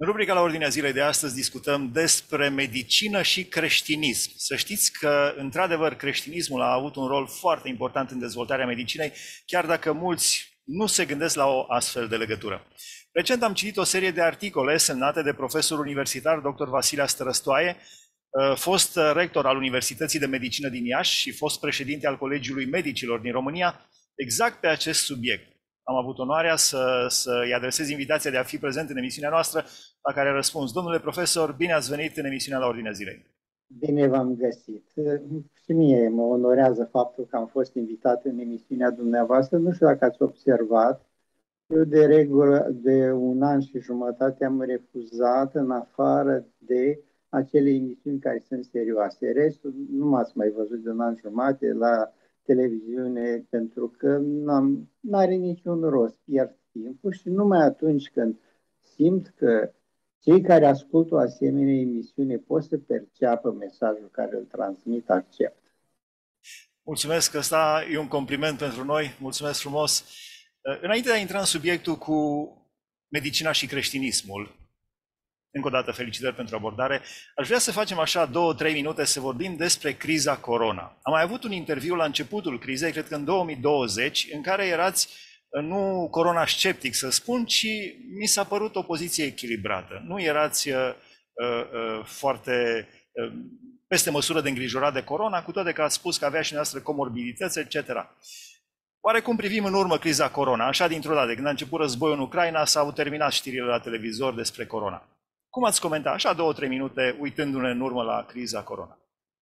În rubrica la ordinea zilei de astăzi discutăm despre medicină și creștinism. Să știți că, într-adevăr, creștinismul a avut un rol foarte important în dezvoltarea medicinei, chiar dacă mulți nu se gândesc la o astfel de legătură. Recent am citit o serie de articole semnate de profesorul universitar dr. Vasile Stărăstoaie, fost rector al Universității de Medicină din Iași și fost președinte al Colegiului Medicilor din România, exact pe acest subiect. Am avut onoarea să-i adresez invitația de a fi prezent în emisiunea noastră, la care a răspuns. Domnule profesor, bine ați venit în emisiunea la ordinea zilei. Bine v-am găsit. Și mie mă onorează faptul că am fost invitat în emisiunea dumneavoastră. Nu știu dacă ați observat, eu de regulă de 1 an și jumătate am refuzat, în afară de acele emisiuni care sunt serioase. Restul nu m-ați mai văzut de 1 an și jumătate la televiziune, pentru că nu are niciun rost, pierd timpul și numai atunci când simt că cei care ascultă o asemenea emisiune pot să perceapă mesajul care îl transmit, accept. Mulțumesc, ăsta e un compliment pentru noi, mulțumesc frumos. Înainte de a intra în subiectul cu medicina și creștinismul, încă o dată felicitări pentru abordare, aș vrea să facem așa 2-3 minute să vorbim despre criza corona. Am mai avut un interviu la începutul crizei, cred că în 2020, în care erați nu corona-sceptic, să spun, ci mi s-a părut o poziție echilibrată. Nu erați foarte peste măsură de îngrijorat de corona, cu toate că ați spus că avea și noastră comorbidități, etc. Oarecum privim în urmă criza corona, așa dintr-o dată, când a început războiul în Ucraina, s-au terminat știrile la televizor despre corona. Cum ați comentat, așa 2-3 minute, uitându-ne în urmă la criza corona?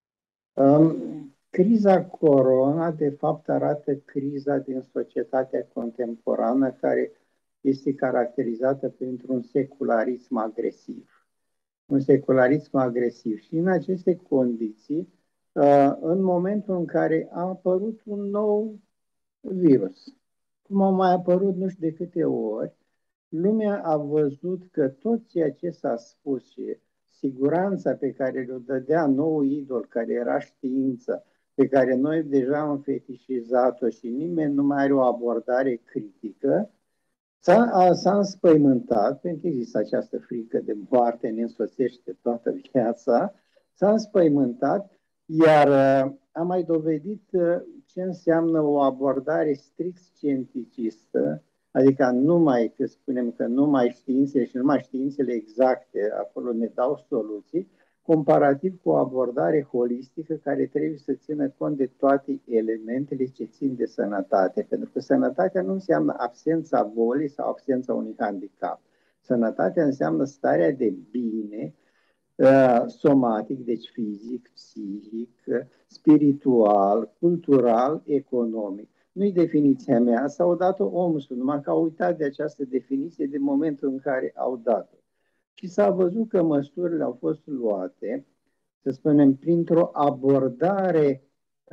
Criza corona, de fapt, arată criza din societatea contemporană, care este caracterizată printr-un secularism agresiv. Un secularism agresiv. Și în aceste condiții, în momentul în care a apărut un nou virus, cum a mai apărut nu știu de câte ori, lumea a văzut că tot ceea ce s-a spus și siguranța pe care le-o dădea nou idol, care era știință, pe care noi deja am fetișizat-o și nimeni nu mai are o abordare critică, s-a înspăimântat, pentru că există această frică de moarte, ne însoțește toată viața, s-a înspăimântat, iar a mai dovedit ce înseamnă o abordare strict scienticistă, adică numai, că spunem că numai științele și numai științele exacte acolo ne dau soluții, comparativ cu o abordare holistică care trebuie să țină cont de toate elementele ce țin de sănătate. Pentru că sănătatea nu înseamnă absența bolii sau absența unui handicap. Sănătatea înseamnă starea de bine, somatic, deci fizic, psihic, spiritual, cultural, economic. Nu-i definiția mea, s-au dat-o omul, numai că au uitat de această definiție de momentul în care au dat-o. Și s-a văzut că măsurile au fost luate, să spunem, printr-o abordare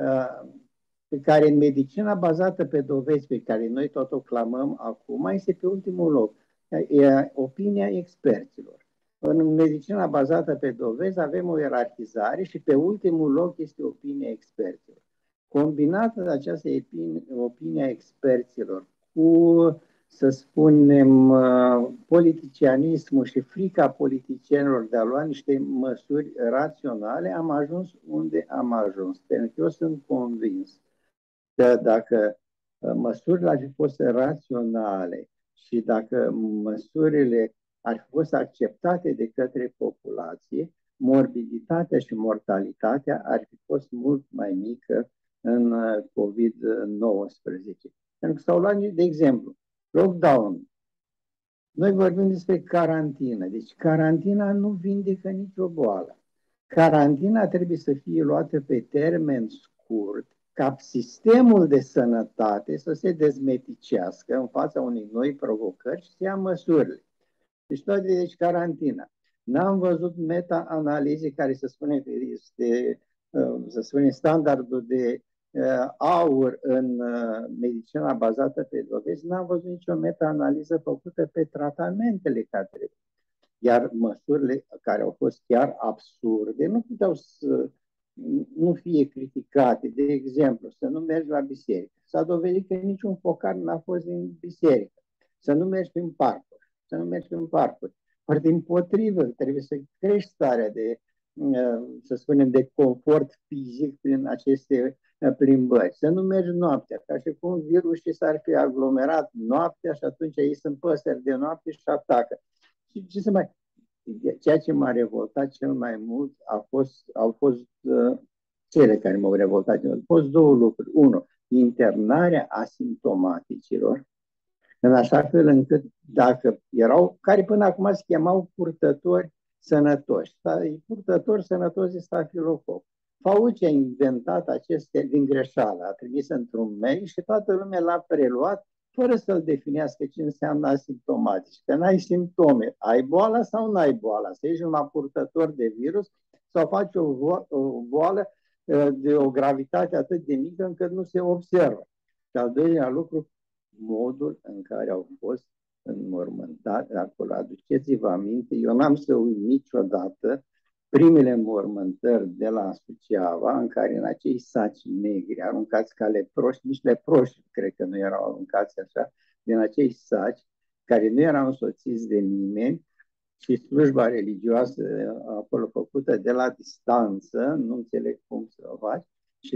pe care în medicina bazată pe dovezi, pe care noi tot o clamăm acum, este pe ultimul loc. E opinia experților. În medicina bazată pe dovezi avem o ierarhizare și pe ultimul loc este opinia experților. Combinată această opinia experților cu, să spunem, politicianismul și frica politicienilor de a lua niște măsuri raționale, am ajuns unde am ajuns. Pentru că eu sunt convins că dacă măsurile ar fi fost raționale și dacă măsurile ar fi fost acceptate de către populație, morbiditatea și mortalitatea ar fi fost mult mai mică în COVID-19. Pentru că s-au luat, de exemplu, lockdown. Noi vorbim despre carantină. Deci carantina nu vindecă nicio boală. Carantina trebuie să fie luată pe termen scurt, ca sistemul de sănătate să se dezmeticească în fața unei noi provocări și să ia măsurile. Deci carantina. N-am văzut meta-analize care să spune că este, să spunem, standardul de aur în medicina bazată pe dovezi. N-am văzut nicio meta-analiză făcută pe tratamentele care trebuie. Iar măsurile care au fost chiar absurde nu puteau să nu fie criticate. De exemplu, să nu mergi la biserică. S-a dovedit că niciun focar n-a fost din biserică. Să nu mergi prin parcuri. Să nu mergi prin parcuri. Ori dimpotrivă, trebuie să crești starea de, să spunem, de confort fizic prin aceste plimbări. Să nu mergi noaptea, ca și cum virusul s-ar fi aglomerat noaptea și atunci ei sunt păsări de noapte și atacă. Și ce să mai... Ceea ce m-a revoltat cel mai mult au fost cele care m-au revoltat. Au fost două lucruri. Unu, internarea asimptomaticilor, în așa fel încât dacă erau, care până acum se chemau purtători sănătoși, purtători sănătoși de stafilococ. Fauci a inventat aceste din greșeală, a trimis într-un mail și toată lumea l-a preluat fără să-l definească ce înseamnă asimptomatic. Că n-ai simptome, ai boala sau n-ai boala, să ești un purtător de virus sau faci o boală de o gravitate atât de mică încât nu se observă. Și al doilea lucru, modul în care au fost înmormântate acolo. Aduceți-vă aminte, eu n-am să uit niciodată primele înmormântări de la Suceava, în care în acei saci negri aruncați ca leproși, nici leproși cred că nu erau aruncați așa, din acei saci care nu erau însoțiți de nimeni și slujba religioasă acolo făcută de la distanță, nu înțeleg cum să o faci, și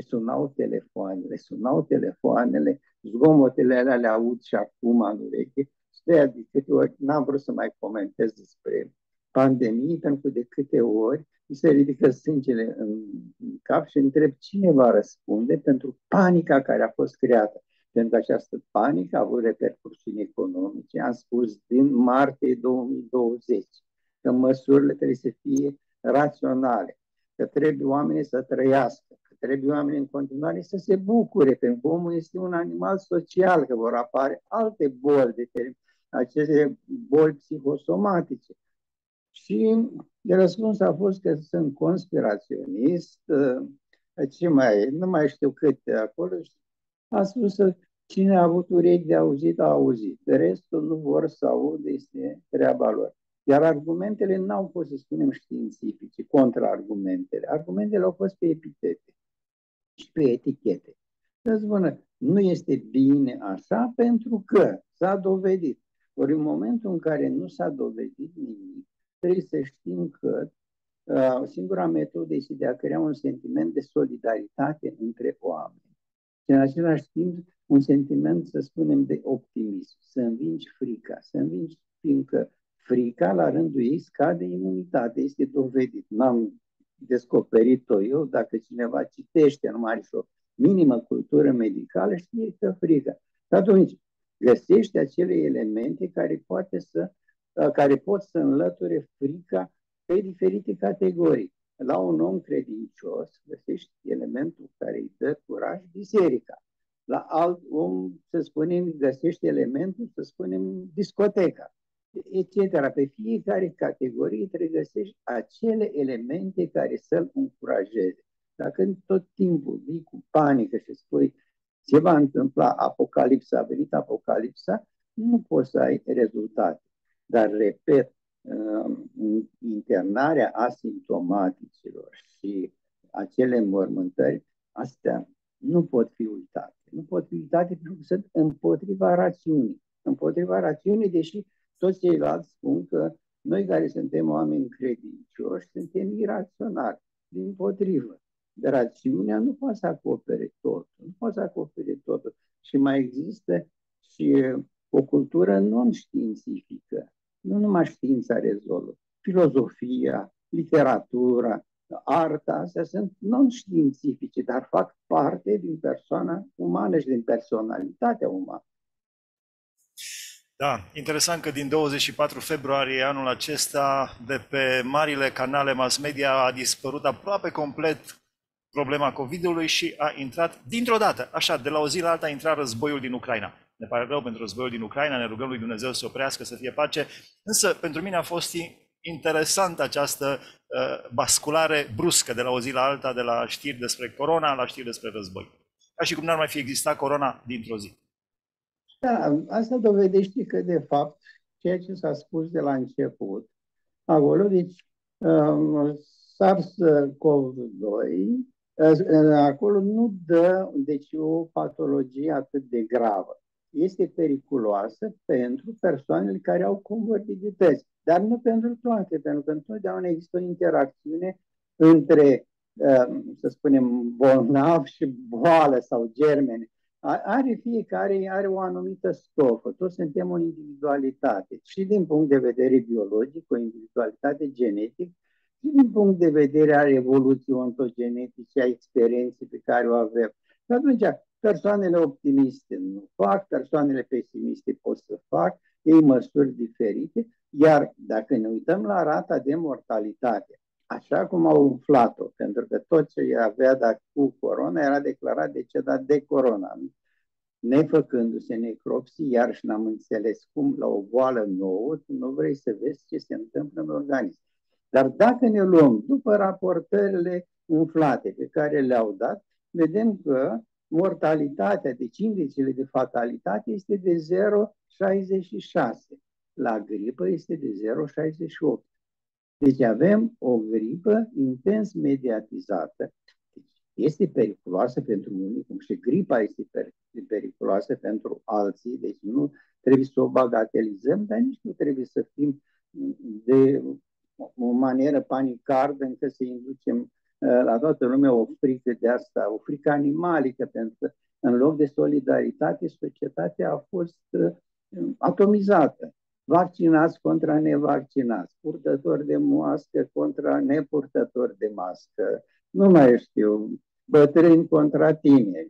sunau telefoanele, zgomotele alea le aud și acum în ureche, și de câte ori n-am vrut să mai comentez despre pandemie, pentru că de câte ori mi se ridică sângele în cap și întreb cine va răspunde pentru panica care a fost creată. Pentru că această panică a avut repercusiuni economice. Am spus din martie 2020 că măsurile trebuie să fie raționale, că trebuie oamenii să trăiască, că trebuie oamenii în continuare să se bucure, pentru că omul este un animal social, că vor apare alte boli, aceste boli psihosomatice. Și răspuns a fost că sunt conspiraționist, nu mai știu câte acolo. A spus că cine a avut urechi de auzit, a auzit. Restul nu vor să audă, este treaba lor. Iar argumentele n-au fost, să spunem, științifice, contraargumentele. Argumentele au fost pe epitete și pe etichete. Să spună, nu este bine așa pentru că s-a dovedit. Ori în momentul în care nu s-a dovedit nimic, trebuie să știm că singura metodă este de a crea un sentiment de solidaritate între oameni. Și în același timp un sentiment, să spunem, de optimism, să învingi frica, fiindcă frica la rândul ei scade imunitatea, este dovedit. N-am descoperit-o eu, dacă cineva citește numai și o minimă cultură medicală, știe că frica. Atunci găsește acele elemente care pot să înlăture frica pe diferite categorii. La un om credincios găsești elementul care îi dă curaj, biserica. La alt om, să spunem, găsești elementul, să spunem, discoteca, etc. Pe fiecare categorie trebuie găsești acele elemente care să-l încurajeze. Dacă tot timpul vii cu panică și spui se va întâmpla apocalipsa, a venit apocalipsa, nu poți să ai rezultate. Dar, repet, internarea asimptomaticilor și acele înmormântări, astea nu pot fi uitate. Nu pot fi uitate pentru că sunt împotriva rațiunii. Împotriva rațiunii, deși toți ceilalți spun că noi care suntem oameni credincioși suntem iraționali. Dimpotrivă. Rațiunea nu poate să acopere totul. Nu poate să acopere totul. Și mai există și o cultură non-științifică. Nu numai știința rezolvă. Filozofia, literatura, arta, astea sunt non-științifice, dar fac parte din persoana umană și din personalitatea umană. Da, interesant că din 24 februarie anul acesta, de pe marile canale mass media, a dispărut aproape complet problema COVID-ului și a intrat dintr-o dată, așa, de la o zi la alta, a intrat războiul din Ucraina. Ne pare rău pentru războiul din Ucraina, ne rugăm lui Dumnezeu să oprească, să fie pace, însă pentru mine a fost interesantă această basculare bruscă de la o zi la alta, de la știri despre corona la știri despre război. Ca și cum n-ar mai fi existat corona dintr-o zi. Da, asta dovedește că, de fapt, ceea ce s-a spus de la început, acolo, deci, SARS-CoV-2, acolo nu dă, deci, o patologie atât de gravă. este periculoasă pentru persoanele care au comorbidități, dar nu pentru toate, pentru că întotdeauna există o interacțiune între, să spunem, bolnav și boală sau germene. Fiecare are o anumită stofă, toți suntem o individualitate, și din punct de vedere biologic, o individualitate genetică, și din punct de vedere al evoluției ontogenetice, a experienței pe care o avem. Și atunci, persoanele optimiste nu fac, persoanele pesimiste pot să fac, ei măsuri diferite, iar dacă ne uităm la rata de mortalitate, așa cum au umflat-o, pentru că tot ce avea cu corona era declarat decedat de corona, nefăcându-se necropsii, iarăși n-am înțeles cum la o boală nouă tu nu vrei să vezi ce se întâmplă în organism. Dar dacă ne luăm după raportările umflate pe care le-au dat, vedem că mortalitatea, deci indicele de fatalitate este de 0,66. La gripă este de 0,68. Deci avem o gripă intens mediatizată. Este periculoasă pentru unii, cum și gripa este periculoasă pentru alții, deci nu trebuie să o bagatelizăm, dar nici nu trebuie să fim de o manieră panicardă încât să inducem la toată lumea o frică de asta, o frică animalică, pentru că în loc de solidaritate, societatea a fost atomizată. Vaccinați contra nevaccinați, purtători de mască contra nepurtători de mască, nu mai știu, bătrâni contra tineri,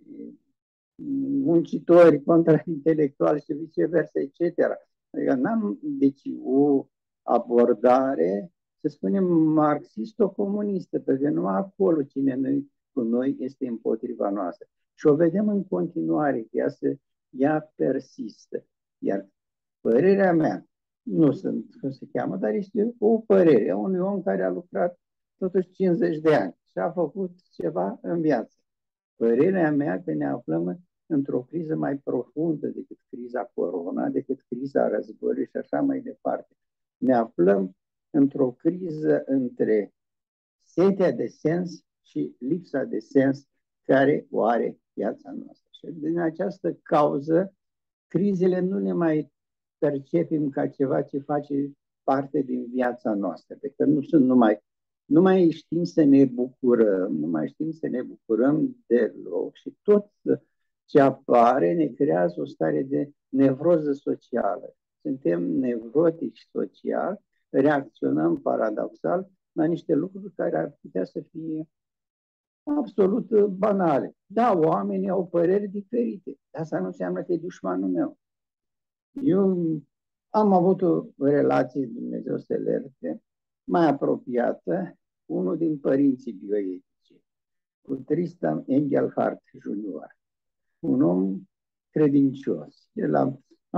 muncitori contra intelectuali și viceversa, etc. Adică deci o abordare, să spunem, marxisto-comunistă, pentru că numai acolo cine cu noi este împotriva noastră. Și o vedem în continuare, că ea persistă. Iar părerea mea, nu sunt cum se cheamă, dar este o părere a unui om care a lucrat totuși 50 de ani și a făcut ceva în viață. Părerea mea că ne aflăm într-o criză mai profundă decât criza corona, decât criza războiului și așa mai departe. Ne aflăm într-o criză între setea de sens și lipsa de sens care o are viața noastră. Și din această cauză, crizele nu le mai percepem ca ceva ce face parte din viața noastră, pentru că nu mai știm să ne bucurăm, nu mai știm să ne bucurăm deloc și tot ce apare ne creează o stare de nevroză socială. Suntem nevrotici social, reacționăm paradoxal la niște lucruri care ar putea să fie absolut banale. Da, oamenii au păreri diferite, dar asta nu înseamnă că e dușmanul meu. Eu am avut o relație, Dumnezeu să le ierte, mai apropiată cu unul din părinții bioetici, cu Tristan Engelhardt Jr., un om credincios. El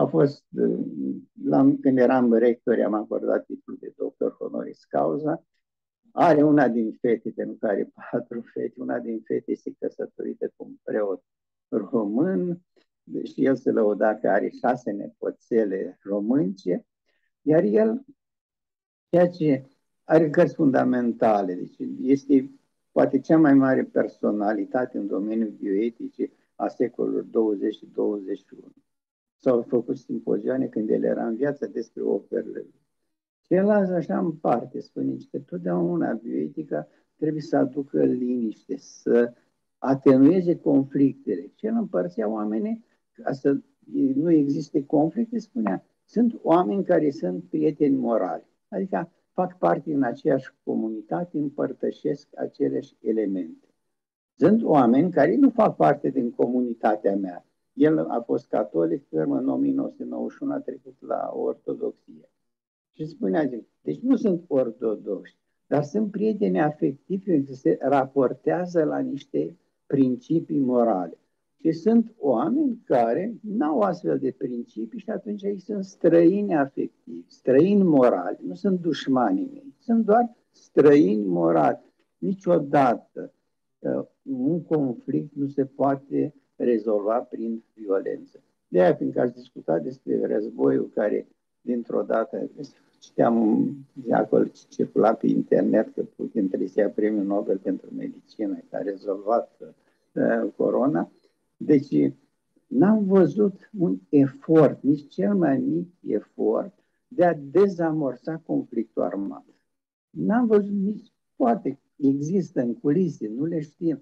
când eram rector, am acordat titlul de doctor honoris causa. Are una din fete, pentru că are 4 fete, una din fete este căsătorită cu un preot român, și el se lăuda că are 6 nepoțele românce, iar el, ceea ce are cărți fundamentale, deci este poate cea mai mare personalitate în domeniul bioetice a secolului 20 și 21. S-au făcut simpozioane când el era în viață despre operele lui. Și el așa în parte spune că totdeauna bioetica trebuie să aducă liniște, să atenueze conflictele. Și el împărțea oamenii, ca să nu existe conflicte, spunea, sunt oameni care sunt prieteni morali, adică fac parte din aceeași comunitate, împărtășesc aceleași elemente. Sunt oameni care nu fac parte din comunitatea mea. El a fost catolic, în 1991 a trecut la ortodoxie. Și spunea, deci nu sunt ortodoxi, dar sunt prieteni afectivi care se raportează la niște principii morale. Și sunt oameni care nu au astfel de principii și atunci ei sunt străini afectivi, străini morali, nu sunt dușmanii mei, sunt doar străini morali. Niciodată un conflict nu se poate rezolva prin violență. De aia, fiindcă ați discutat despre războiul care dintr-o dată, citeam acolo ce circula pe internet că Putin trebuie să ia premiul Nobel pentru medicină, care a rezolvat corona. Deci N-am văzut un efort, nici cel mai mic efort, de a dezamorsa conflictul armat. N-am văzut nici, poate există în culise, nu le știm.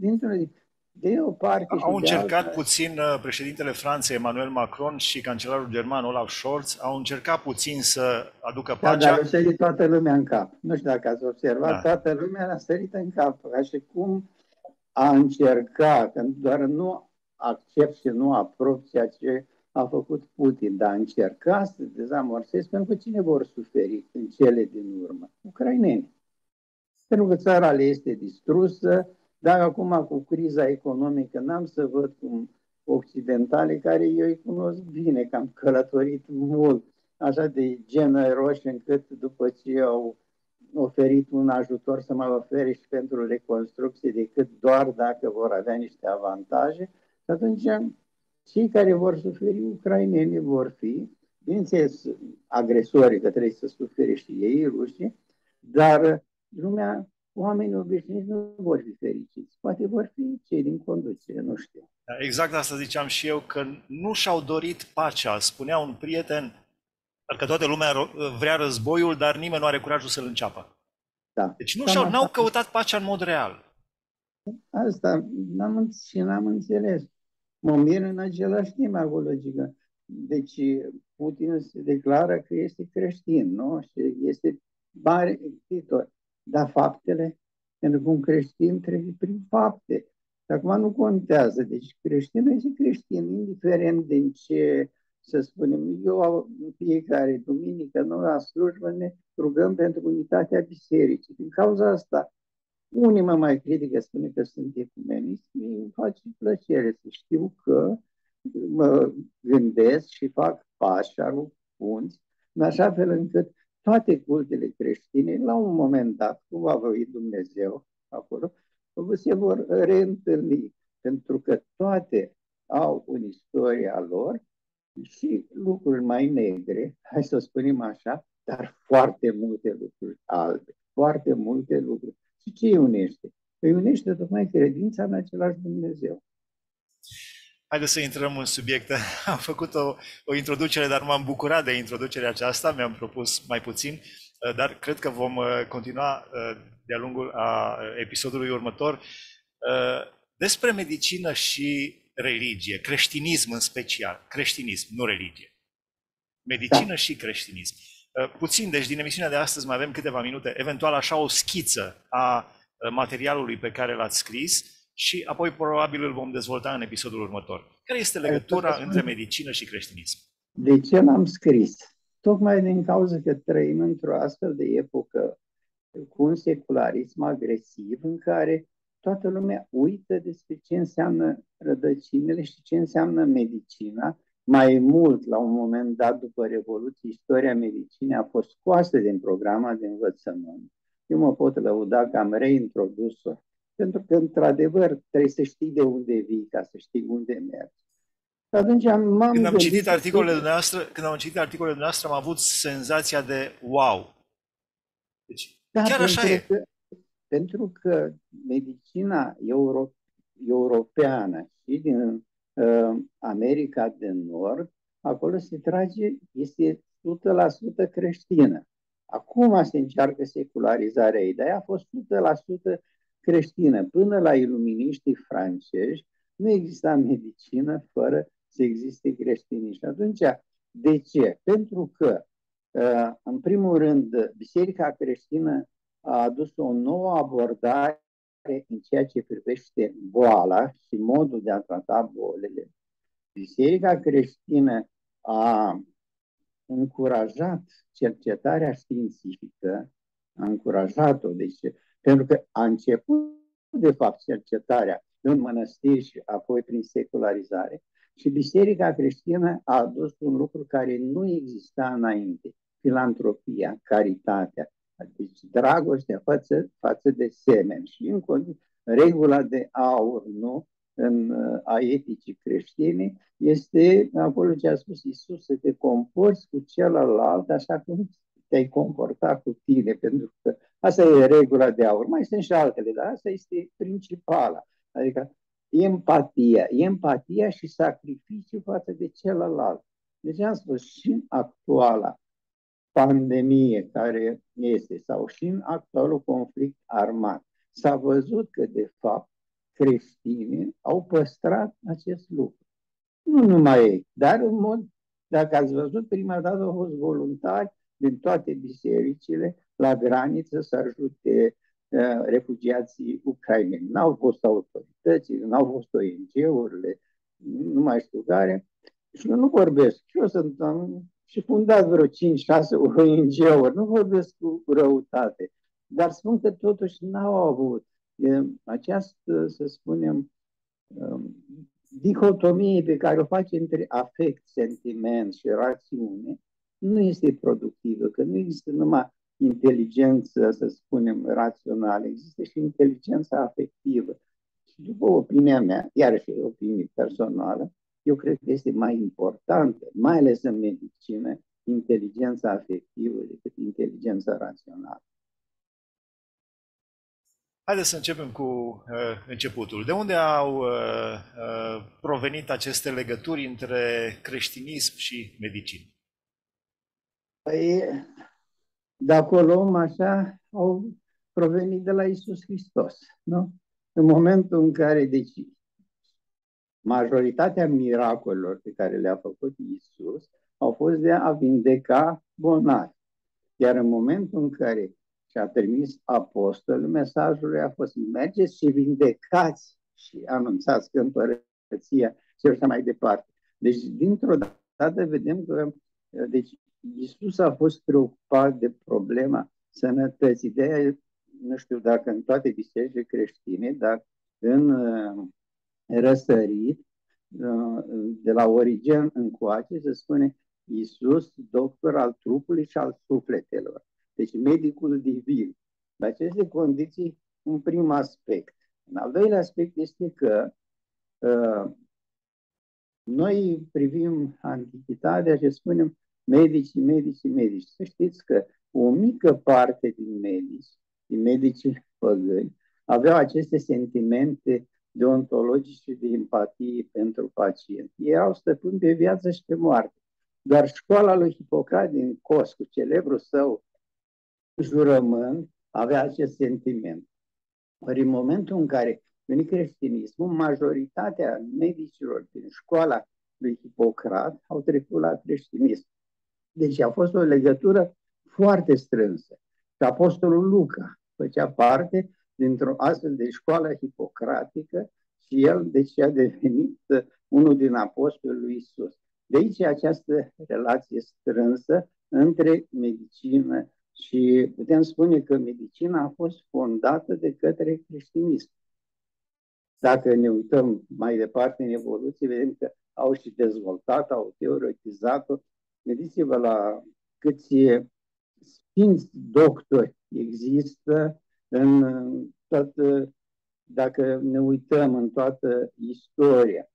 De o parte și Au de încercat alta. puțin președintele Franței, Emmanuel Macron, și cancelarul german, Olaf Scholz, au încercat puțin să aducă Da, pacea. dar a sărit toată lumea în cap. Nu știu dacă ați observat, Da. toată lumea a sărit în cap. Ca și cum a încercat, doar nu accept și nu aprob ceea ce a făcut Putin, dar a încercat să dezamorseze, pentru că cine vor suferi în cele din urmă? Ucrainenii. Pentru că țara le este distrusă, dar acum cu criza economică n-am să văd cum occidentale, care eu îi cunosc bine, că am călătorit mult, așa de generoși încât după ce au oferit un ajutor să mai ofere și pentru reconstrucție, decât doar dacă vor avea niște avantaje. Și atunci cei care vor suferi, ucrainenii vor fi, bineînțeles, agresorii, că trebuie să sufere și ei, rușii, dar lumea, oamenii obișnuiți nu vor fi fericiți. Poate vor fi cei din conducere, nu știu. Exact asta ziceam și eu, că nu și-au dorit pacea. Spunea un prieten că toată lumea vrea războiul, dar nimeni nu are curajul să-l înceapă. Da. Deci n-au căutat pacea în mod real. Asta n-am înțeles. Mă mir în același timp acolo, că deci Putin se declară că este creștin, nu? Și este mare iubitor. Dar faptele, pentru că un creștin trebuie prin fapte. Și acum nu contează. Deci creștinul este creștin, indiferent din ce, să spunem, eu în fiecare duminică, noi la slujbă ne rugăm pentru unitatea bisericii. Din cauza asta, unii mă mai critică, spune că sunt ecumenist, îmi face plăcere să știu că mă gândesc și fac pași, arunc punți, în așa fel încât toate cultele creștine, la un moment dat, cum a voit Dumnezeu acolo, se vor reîntâlni, pentru că toate au o istorie a lor și lucruri mai negre, hai să spunem așa, dar foarte multe lucruri albe, foarte multe lucruri. Și ce îi unește? Îi unește tocmai credința în același Dumnezeu. Haideți să intrăm în subiect. Am făcut o introducere, dar m-am bucurat de introducerea aceasta, mi-am propus mai puțin, dar cred că vom continua de-a lungul episodului următor despre medicină și religie, creștinism în special, creștinism, nu religie. Medicină și creștinism. Puțin, deci din emisiunea de astăzi mai avem câteva minute, eventual așa o schiță a materialului pe care l-ați scris și apoi probabil îl vom dezvolta în episodul următor. Care este legătura între medicină și creștinism? De ce l-am scris? Tocmai din cauza că trăim într-o astfel de epocă cu un secularism agresiv în care toată lumea uită despre ce înseamnă rădăcinile și ce înseamnă medicina. Mai mult, la un moment dat, după Revoluție, istoria medicinei a fost scoasă din programa de învățământ. Eu mă pot lăuda că am reintrodus-o, pentru că, într-adevăr, trebuie să știi de unde vii ca să știi unde mergi. Atunci când am citit articolele dumneavoastră, am avut senzația de wow. Deci, da, chiar așa e. Pentru că medicina europeană și din America de Nord, acolo se trage, este 100% creștină. Acum se încearcă secularizarea ei, dar ea a fost 100% creștină. Până la iluminiștii francezi nu exista medicină fără să existe creștinii. Și atunci, de ce? Pentru că, în primul rând, Biserica creștină a adus o nouă abordare în ceea ce privește boala și modul de a trata bolile. Biserica creștină a încurajat cercetarea științifică, a încurajat-o, deci, pentru că a început, de fapt, cercetarea în mănăstiri și apoi prin secularizare și Biserica creștină a adus un lucru care nu exista înainte, filantropia, caritatea, deci dragostea față de semeni și în regula de aur, nu? A eticii creștine este acolo ce a spus Iisus, să te comporți cu celălalt așa cum te-ai comporta cu tine, pentru că asta e regula de aur. Mai sunt și altele, dar asta este principala. Adică Empatia și sacrificiu față de celălalt. Deci am spus, și în actuala pandemie care este, sau și în actualul conflict armat, s-a văzut că, de fapt, creștinii au păstrat acest lucru. Nu numai ei, dar în mod, dacă ați văzut, prima dată au fost voluntari din toate bisericile la graniță să ajute refugiații ucraineni. N-au fost autorități, n-au fost ONG-urile, nu mai știu care. Și eu nu vorbesc. Și eu sunt și fundat vreo 5-6 ONG-uri. Nu vorbesc cu răutate. Dar spun că totuși n-au avut această, să spunem, dihotomie pe care o face între afect, sentiment și rațiune, nu este productivă, că nu există numai inteligență, să spunem, rațională, există și inteligența afectivă. Și după opinia mea, iarăși o opinie personală, eu cred că este mai importantă, mai ales în medicină, inteligența afectivă decât inteligența rațională. Haideți să începem cu începutul. De unde au provenit aceste legături între creștinism și medicină? Păi, dacă o luăm așa, au provenit de la Iisus Hristos, nu? În momentul în care, deci, majoritatea miracolelor pe care le-a făcut Iisus au fost de a vindeca bolnavi. Iar în momentul în care și-a trimis apostolul, mesajul lui a fost: mergeți și vindecați și anunțați că împărăția și așa mai departe. Deci, dintr-o dată, vedem că deci, Iisus a fost preocupat de problema sănătății. De aia, nu știu dacă în toate bisericile creștine, dar în răsărit, de la Origen încoace, se spune Iisus, doctor al trupului și al sufletelor. Deci medicul divin. În aceste condiții, un prim aspect. Un al doilea aspect este că noi privim antichitatea și spunem medici. Să știți că o mică parte din medicii păgâni, aveau aceste sentimente deontologice de empatie pentru pacient. Ei erau stăpâni pe viață și pe moarte. Doar școala lui Hipocrat din Kos, cu celebrul său jurământ, avea acest sentiment. Ori în momentul în care veni creștinismul, majoritatea medicilor din școala lui Hipocrat au trecut la creștinism. Deci a fost o legătură foarte strânsă. Și apostolul Luca făcea parte dintr-o astfel de școală hipocratică și el deci a devenit unul din apostolii lui Iisus. De aici această relație strânsă între medicină și putem spune că medicina a fost fondată de către creștinism. Dacă ne uităm mai departe în evoluție, vedem că au și dezvoltat, au teoretizat-o. Gândiți-vă la câți sfinți doctori există în toată, dacă ne uităm în toată istoria.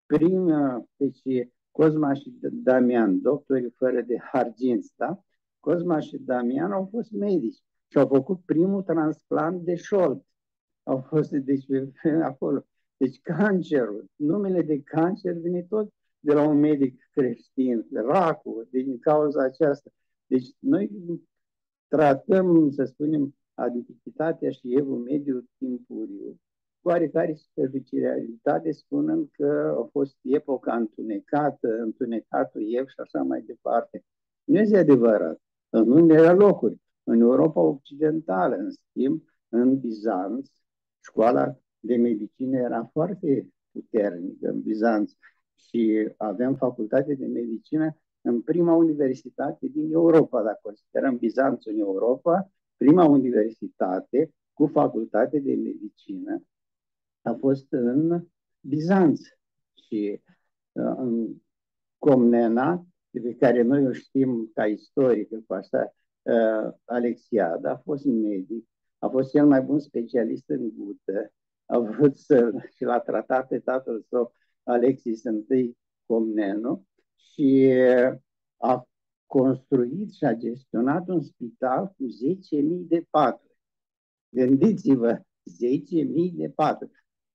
Deci Cosma și Damian, doctorii fără de arginți, da? Cosma și Damian au fost medici și au făcut primul transplant de șold. Au fost deci, acolo. Deci cancerul, numele de cancer vine tot de la un medic creștin, racul, din cauza aceasta. Deci noi tratăm, să spunem, antichitatea și evul mediu timpuriu, cu oarecare superficialitate, spunând că a fost epoca întunecată, întunecatul ev și așa mai departe. Nu este adevărat. În unele locuri, în Europa Occidentală, în schimb, în Bizanț, școala de medicină era foarte puternică în Bizanț și aveam facultate de medicină în prima universitate din Europa, dacă considerăm Bizanțul în Europa, prima universitate cu facultate de medicină a fost în Bizanț și în Comnena, pe care noi o știm ca istoric, cu asta, Alexiada a fost medic, a fost cel mai bun specialist în gută, a vrut și l-a tratat pe tatăl său Alexis I Comnenu și a construit și a gestionat un spital cu 10.000 de paturi. Gândiți-vă, 10.000 de paturi.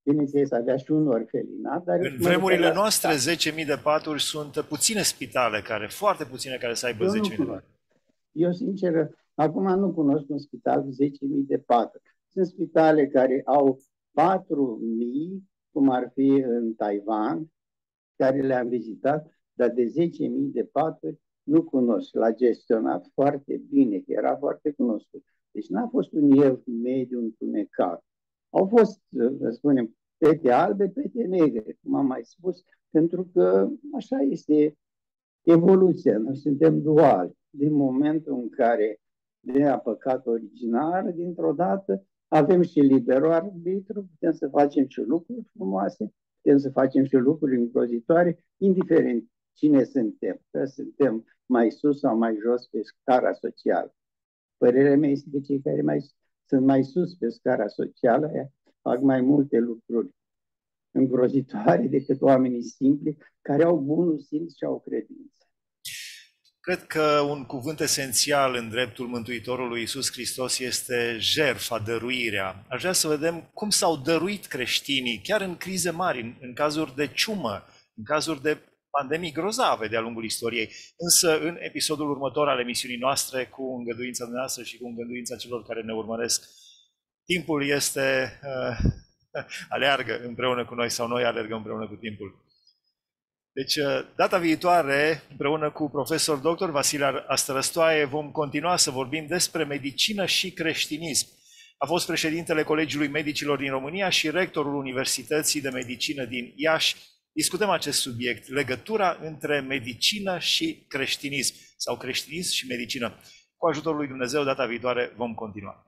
Bineînțeles, avea și un orfelinat, dar... În vremurile noastre, 10.000 de paturi sunt puține spitale, foarte puține care să aibă 10.000 de paturi. Eu, sincer, acum nu cunosc un spital cu 10.000 de paturi. Sunt spitale care au 4.000, cum ar fi în Taiwan, care le-am vizitat, dar de 10.000 de paturi nu cunosc. L-a gestionat foarte bine, era foarte cunoscut. Deci n-a fost un el mediu întunecat. Au fost, să spunem, pete albe, pete negre, cum am mai spus, pentru că așa este evoluția. Noi suntem duali. Din momentul în care ne-a păcat originar, dintr-o dată avem și liberul arbitru, putem să facem și lucruri frumoase, putem să facem și lucruri îngrozitoare, indiferent cine suntem, că suntem mai sus sau mai jos pe scara socială. Părerea mea este că cei care sunt mai sus pe scara socială fac mai multe lucruri îngrozitoare decât oamenii simpli care au bunul simț și au credință. Cred că un cuvânt esențial în dreptul Mântuitorului Iisus Hristos este jertfa, dăruirea. Aș vrea să vedem cum s-au dăruit creștinii, chiar în crize mari, în cazuri de ciumă, în cazuri de pandemii grozave de-a lungul istoriei. Însă, în episodul următor al emisiunii noastre, cu îngăduința noastră și cu îngăduința celor care ne urmăresc, timpul este... aleargă împreună cu noi sau noi alergăm împreună cu timpul. Deci, data viitoare, împreună cu profesor dr. Vasile Astărăstoaie, vom continua să vorbim despre medicină și creștinism. A fost președintele Colegiului Medicilor din România și rectorul Universității de Medicină din Iași. Discutăm acest subiect, legătura între medicină și creștinism, sau creștinism și medicină. Cu ajutorul lui Dumnezeu, data viitoare vom continua.